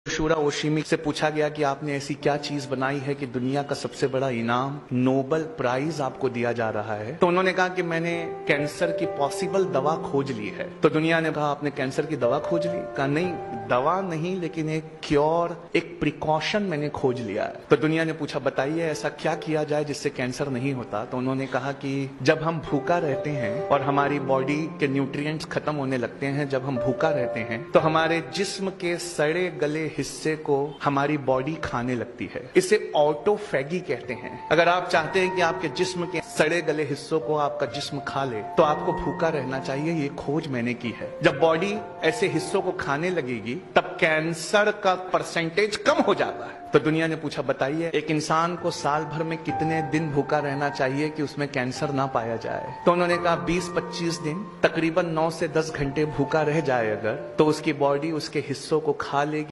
शूरा ओशिमी से पूछा गया कि आपने ऐसी क्या चीज बनाई है कि दुनिया का सबसे बड़ा इनाम नोबेल प्राइज आपको दिया जा रहा है। तो उन्होंने कहा कि मैंने कैंसर की पॉसिबल दवा खोज ली है। तो दुनिया ने कहा आपने कैंसर की दवा खोज ली? कहा नहीं, दवा नहीं, लेकिन एक क्योर, एक प्रिकॉशन मैंने खोज लिया है। तो दुनिया ने पूछा बताइए ऐसा क्या किया जाए जिससे कैंसर नहीं होता। तो उन्होंने कहा कि जब हम भूखा रहते हैं और हमारी बॉडी के न्यूट्रिएंट्स खत्म होने लगते हैं, जब हम भूखा रहते हैं तो हमारे जिस्म के सड़े गले हिस्से को हमारी बॉडी खाने लगती है। इसे ऑटोफैगी कहते हैं। अगर आप चाहते हैं कि आपके जिस्म के सड़े गले हिस्सों को आपका जिस्म खा ले तो आपको भूखा रहना चाहिए। ये खोज मैंने की है। जब बॉडी ऐसे हिस्सों को खाने लगेगी तब कैंसर का परसेंटेज कम हो जाता है। तो दुनिया ने पूछा बताइए एक इंसान को साल भर में कितने दिन भूखा रहना चाहिए कि उसमें कैंसर ना पाया जाए। तो उन्होंने कहा 20-25 दिन, तकरीबन 9 से 10 घंटे भूखा रह जाए अगर, तो उसकी बॉडी उसके हिस्सों को खा लेगी।